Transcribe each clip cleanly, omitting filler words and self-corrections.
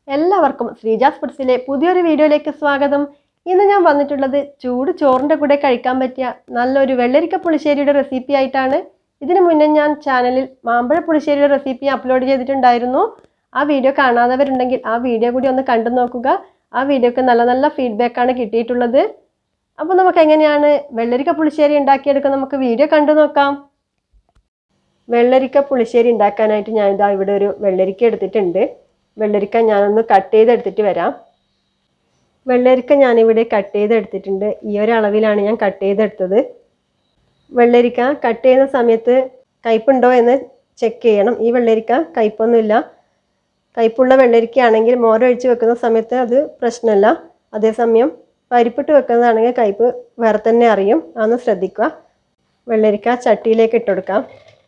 എല്ലാവർക്കും ശ്രീജാസ് ഫുഡ്സിലെ പുതിയൊരു വീഡിയോയിലേക്ക് സ്വാഗതം. ഇന്ന് ഞാൻ വന്നിട്ടുള്ളത് ചൂട് ചോറിൻ്റെ കൂടെ കഴിക്കാൻ പറ്റിയ നല്ലൊരു വെള്ളരിക്ക പുളിശ്ശേരിയുടെ റെസിപ്പി ആയിട്ടാണ്. ഇതിനു മുന്നേ ഞാൻ ചാനലിൽ മാമ്പഴ പുളിശ്ശേരിയുടെ റെസിപ്പി അപ്ലോഡ് ചെയ്തിട്ടുണ്ടായിരുന്നു. ആ വീഡിയോ കാണാത്തവരുണ്ടെങ്കിൽ ആ വീഡിയോ കൂടി ഒന്ന് കണ്ടു നോക്കുക. ആ വീഡിയോക്ക് നല്ല ഫീഡ്ബാക്കാണ് കിട്ടിയിട്ടുള്ളത്. അപ്പോൾ നമുക്ക് എങ്ങനെയാണ് വെള്ളരിക്ക പുളിശ്ശേരി ഉണ്ടാക്കിയെടുക്കാൻ നമുക്ക് വീഡിയോ കണ്ടു നോക്കാം. വെള്ളരിക്ക പുളിശ്ശേരി ഉണ്ടാക്കാനായിട്ട് ഞാനിതാ ഇവിടെ ഒരു വെള്ളരിക്ക എടുത്തിട്ടുണ്ട്. വെള്ളരിക്ക ഞാനൊന്ന് കട്ട് ചെയ്തെടുത്തിട്ട് വരാം. വെള്ളരിക്ക ഞാനിവിടെ കട്ട് ചെയ്തെടുത്തിട്ടുണ്ട്. ഈ ഒരു അളവിലാണ് ഞാൻ കട്ട് ചെയ്തെടുത്തത്. വെള്ളരിക്ക കട്ട് ചെയ്യുന്ന സമയത്ത് കയ്പുണ്ടോ എന്ന് ചെക്ക് ചെയ്യണം. ഈ വെള്ളരിക്ക കയ്പൊന്നുമില്ല. കയ്പുള്ള വെള്ളരിക്കയാണെങ്കിൽ മോരൊഴിച്ച് വെക്കുന്ന സമയത്ത് അത് പ്രശ്നമല്ല. അതേസമയം പരിപ്പിട്ട് വെക്കുന്നതാണെങ്കിൽ കയ്പ് വേറെ തന്നെ അറിയും. അതൊന്ന് ശ്രദ്ധിക്കുക. വെള്ളരിക്ക ചട്ടിയിലേക്ക് ഇട്ടുകൊടുക്കാം.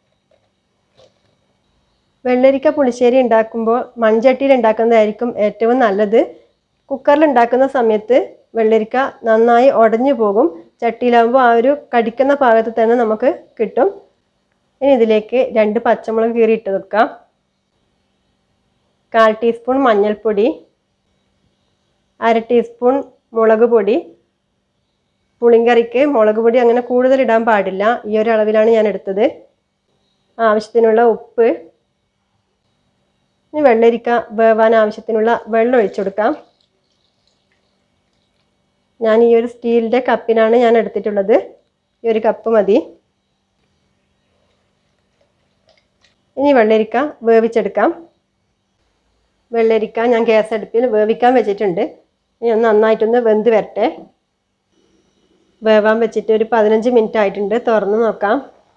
വെള്ളരിക്ക പുളിശ്ശേരി ഉണ്ടാക്കുമ്പോൾ മൺചട്ടിയിൽ ഉണ്ടാക്കുന്നതായിരിക്കും ഏറ്റവും നല്ലത്. കുക്കറിൽ ഉണ്ടാക്കുന്ന സമയത്ത് വെള്ളരിക്ക നന്നായി ഉടഞ്ഞു പോകും. ചട്ടിയിലാകുമ്പോൾ ആ ഒരു കടിക്കുന്ന ഭാഗത്ത് തന്നെ നമുക്ക് കിട്ടും. ഇനി ഇതിലേക്ക് 2 പച്ചമുളക് കീറി ഇട്ട് വെക്കാം. 1/4 ടീസ്പൂൺ മഞ്ഞൾപ്പൊടി, 1/2 ടീസ്പൂൺ മുളക് പൊടി. പുളിങ്കറിക്ക് മുളക് പൊടി അങ്ങനെ കൂടുതൽ ഇടാൻ പാടില്ല. ഈ ഒരു അളവിലാണ് ഞാൻ എടുത്തത്. ആവശ്യത്തിനുള്ള ഉപ്പ്. ഇനി വെള്ളരിക്ക വേവാൻ ആവശ്യത്തിനുള്ള വെള്ളം ഒഴിച്ചു കൊടുക്കാം. ഞാൻ ഈ ഒരു സ്റ്റീലിൻ്റെ കപ്പിനാണ് ഞാൻ എടുത്തിട്ടുള്ളത്. ഈ ഒരു കപ്പ് മതി. ഇനി വെള്ളരിക്ക വേവിച്ചെടുക്കാം. വെള്ളരിക്ക ഞാൻ ഗ്യാസ് അടുപ്പിൽ വേവിക്കാൻ വെച്ചിട്ടുണ്ട്. ഇനി ഒന്ന് നന്നായിട്ടൊന്ന് വെന്ത് വരട്ടെ. വേവാൻ വെച്ചിട്ട് ഒരു 15 മിനിറ്റ് ആയിട്ടുണ്ട്. തുറന്ന് നോക്കാം.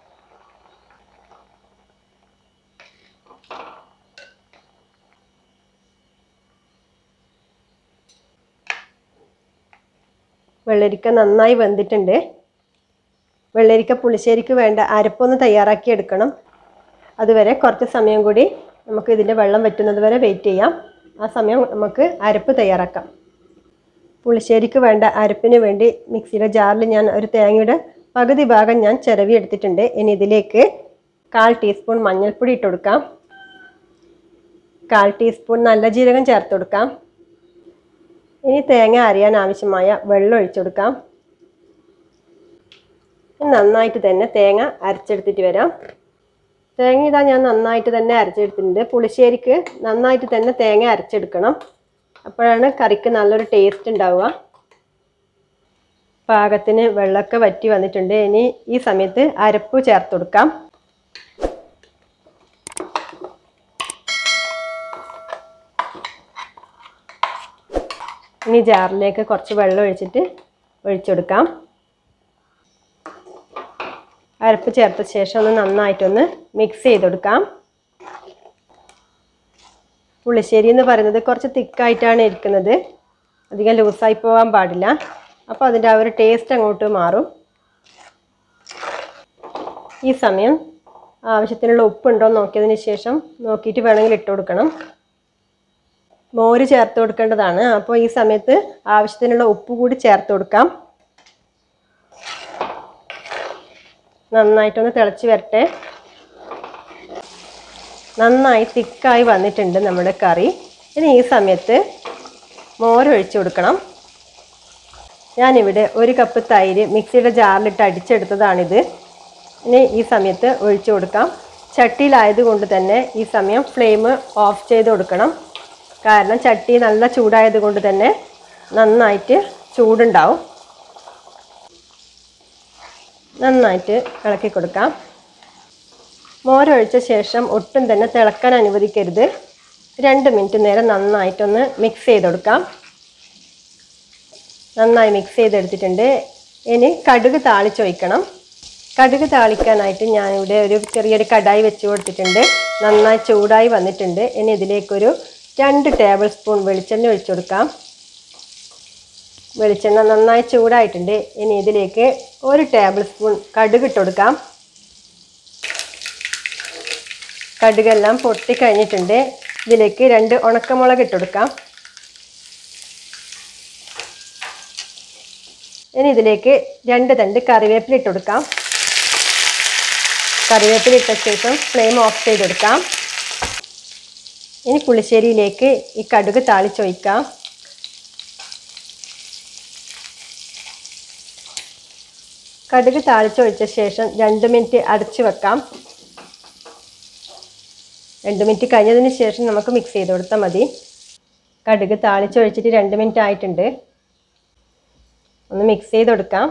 വെള്ളരിക്ക നന്നായി വെന്തിട്ടുണ്ട്. വെള്ളരിക്ക പുളിശ്ശേരിക്ക് വേണ്ട അരപ്പൊന്ന് തയ്യാറാക്കി എടുക്കണം. അതുവരെ കുറച്ച് സമയം കൂടി നമുക്ക് ഇതിൻ്റെ വെള്ളം വറ്റുന്നത് വരെ വെയിറ്റ് ചെയ്യാം. ആ സമയം നമുക്ക് അരപ്പ് തയ്യാറാക്കാം. പുളിശ്ശേരിക്ക് വേണ്ട അരപ്പിന് വേണ്ടി മിക്സിയുടെ ജാറിൽ ഞാൻ ഒരു തേങ്ങയുടെ പകുതി ഭാഗം ഞാൻ ചിരവി എടുത്തിട്ടുണ്ട്. ഇനി ഇതിലേക്ക് 1/4 ടീസ്പൂൺ മഞ്ഞൾപ്പൊടി ഇട്ട് കൊടുക്കാം. 1/4 ടീസ്പൂൺ നല്ല ജീരകം ചേർത്ത് കൊടുക്കാം. ഇനി തേങ്ങ അരയാൻ ആവശ്യമായ വെള്ളം ഒഴിച്ചു കൊടുക്കാം. നന്നായിട്ട് തന്നെ തേങ്ങ അരച്ചെടുത്തിട്ട് വരാം. തേങ്ങ ഇതാ ഞാൻ നന്നായിട്ട് തന്നെ അരച്ചെടുത്തിട്ടുണ്ട്. പുളിശ്ശേരിക്ക് നന്നായിട്ട് തന്നെ തേങ്ങ അരച്ചെടുക്കണം. അപ്പോഴാണ് കറിക്ക് നല്ലൊരു ടേസ്റ്റ് ഉണ്ടാവുക. പാകത്തിന് വെള്ളമൊക്കെ വറ്റി വന്നിട്ടുണ്ട്. ഇനി ഈ സമയത്ത് അരപ്പ് ചേർത്ത് കൊടുക്കാം. ഇനി ജാറിലേക്ക് കുറച്ച് വെള്ളം ഒഴിച്ചിട്ട് ഒഴിച്ചെടുക്കാം. അരപ്പ് ചേർത്ത ശേഷം ഒന്ന് നന്നായിട്ടൊന്ന് മിക്സ് ചെയ്ത് കൊടുക്കാം. പുളിശ്ശേരി എന്ന് പറയുന്നത് കുറച്ച് തിക്കായിട്ടാണ് ഇരിക്കുന്നത്. അധികം ലൂസായി പോകാൻ പാടില്ല. അപ്പോൾ അതിൻ്റെ ആ ഒരു ടേസ്റ്റ് അങ്ങോട്ട് മാറും. ഈ സമയം ആവശ്യത്തിനുള്ള ഉപ്പുണ്ടോ നോക്കിയതിന് ശേഷം നോക്കിയിട്ട് വേണമെങ്കിൽ ഇട്ട് കൊടുക്കണം. മോര് ചേർത്ത് കൊടുക്കേണ്ടതാണ്. അപ്പോൾ ഈ സമയത്ത് ആവശ്യത്തിനുള്ള ഉപ്പ് കൂടി ചേർത്ത് കൊടുക്കാം. നന്നായിട്ടൊന്ന് തിളച്ച് വരട്ടെ. നന്നായി തിക്കായി വന്നിട്ടുണ്ട് നമ്മുടെ കറി. ഇനി ഈ സമയത്ത് മോരൊഴിച്ച് കൊടുക്കണം. ഞാനിവിടെ 1 കപ്പ് തൈര് മിക്സിയുടെ ജാറിലിട്ട് അടിച്ചെടുത്തതാണിത്. ഇനി ഈ സമയത്ത് ഒഴിച്ചു കൊടുക്കാം. ചട്ടിയിലായതുകൊണ്ട് തന്നെ ഈ സമയം ഫ്ലെയിം ഓഫ് ചെയ്ത് കൊടുക്കണം. കാരണം ചട്ടി നല്ല ചൂടായത് കൊണ്ട് തന്നെ നന്നായിട്ട് ചൂടുണ്ടാവും. നന്നായിട്ട് ഇളക്കി കൊടുക്കാം. മോരൊഴിച്ച ശേഷം ഒട്ടും തന്നെ തിളക്കാൻ അനുവദിക്കരുത്. 2 മിനിറ്റ് നേരം നന്നായിട്ടൊന്ന് മിക്സ് ചെയ്ത് കൊടുക്കാം. നന്നായി മിക്സ് ചെയ്തെടുത്തിട്ടുണ്ട്. ഇനി കടുക് താളിച്ചൊഴിക്കണം. കടുക് താളിക്കാനായിട്ട് ഞാനിവിടെ ഒരു ചെറിയൊരു കടായി വെച്ച് കൊടുത്തിട്ടുണ്ട്. നന്നായി ചൂടായി വന്നിട്ടുണ്ട്. ഇനി ഇതിലേക്കൊരു 2 ടേബിൾ സ്പൂൺ വെളിച്ചെണ്ണ ഒഴിച്ചു കൊടുക്കാം. വെളിച്ചെണ്ണ നന്നായി ചൂടായിട്ടുണ്ട്. ഇനി ഇതിലേക്ക് 1 ടേബിൾ സ്പൂൺ കടുക് ഇട്ട് കൊടുക്കാം. കടുകെല്ലാം പൊട്ടിക്കഴിഞ്ഞിട്ടുണ്ട്. ഇതിലേക്ക് 2 ഉണക്കമുളക് ഇട്ട് കൊടുക്കാം. ഇനി ഇതിലേക്ക് 2 തണ്ട് കറിവേപ്പില ഇട്ട് കൊടുക്കാം. കറിവേപ്പില ഇട്ട ശേഷം ഫ്ലെയിം ഓഫ് ചെയ്തെടുക്കാം. ഇനി പുളിശ്ശേരിയിലേക്ക് ഈ കടുക് താളിച്ചൊഴിക്കാം. കടുക് താളിച്ചൊഴിച്ച ശേഷം 2 മിനിറ്റ് അടച്ചു വെക്കാം. 2 മിനിറ്റ് കഴിഞ്ഞതിന് ശേഷം നമുക്ക് മിക്സ് ചെയ്ത് കൊടുത്താൽ മതി. കടുക് താളിച്ചൊഴിച്ചിട്ട് 2 മിനിറ്റ് ആയിട്ടുണ്ട്. ഒന്ന് മിക്സ് ചെയ്ത് കൊടുക്കാം.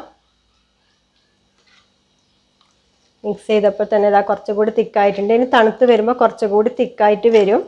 മിക്സ് ചെയ്തപ്പോൾ തന്നെ ഇതാ കുറച്ചുകൂടി തിക്കായിട്ടുണ്ട്. ഇനി തണുത്ത് വരുമ്പോൾ കുറച്ചുകൂടി തിക്കായിട്ട് വരും.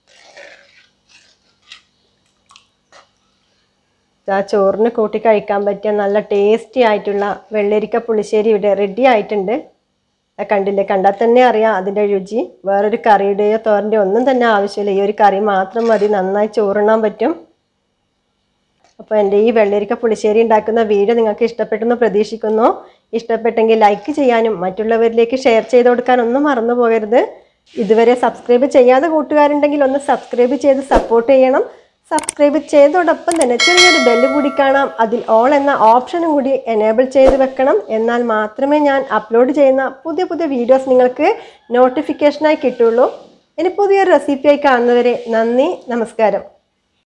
ചോറിന് കൂട്ടി കഴിക്കാൻ പറ്റിയ നല്ല ടേസ്റ്റി ആയിട്ടുള്ള വെള്ളരിക്ക പുളിശ്ശേരി ഇവിടെ റെഡി ആയിട്ടുണ്ട്. കണ്ടില്ലേ, കണ്ടാൽ തന്നെ അറിയാം അതിൻ്റെ രുചി. വേറൊരു കറിയുടെയോ തോരൻ്റെയോ ഒന്നും തന്നെ ആവശ്യമില്ല. ഈ ഒരു കറി മാത്രം മതി, നന്നായി ചോറുണ്ണാൻ പറ്റും. അപ്പോൾ എൻ്റെ ഈ വെള്ളരിക്ക പുളിശ്ശേരി ഉണ്ടാക്കുന്ന വീഡിയോ നിങ്ങൾക്ക് ഇഷ്ടപ്പെട്ടെന്ന് പ്രതീക്ഷിക്കുന്നു. ഇഷ്ടപ്പെട്ടെങ്കിൽ ലൈക്ക് ചെയ്യാനും മറ്റുള്ളവരിലേക്ക് ഷെയർ ചെയ്ത് കൊടുക്കാനൊന്നും മറന്നു പോകരുത്. ഇതുവരെ സബ്സ്ക്രൈബ് ചെയ്യാതെ കൂട്ടുകാരുണ്ടെങ്കിൽ ഒന്ന് സബ്സ്ക്രൈബ് ചെയ്ത് സപ്പോർട്ട് ചെയ്യണം. സബ്സ്ക്രൈബ് ചെയ്തതോടൊപ്പം തന്നെ ചെറിയൊരു ബെല്ല് കൂടി കാണാം. അതിൽ ഓൾ എന്ന ഓപ്ഷനും കൂടി എനേബിൾ ചെയ്ത് വെക്കണം. എന്നാൽ മാത്രമേ ഞാൻ അപ്ലോഡ് ചെയ്യുന്ന പുതിയ പുതിയ വീഡിയോസ് നിങ്ങൾക്ക് നോട്ടിഫിക്കേഷനായി കിട്ടുള്ളൂ. ഇനി പുതിയൊരു റെസിപ്പിയായി കാണുന്നവരെ നന്ദി, നമസ്കാരം.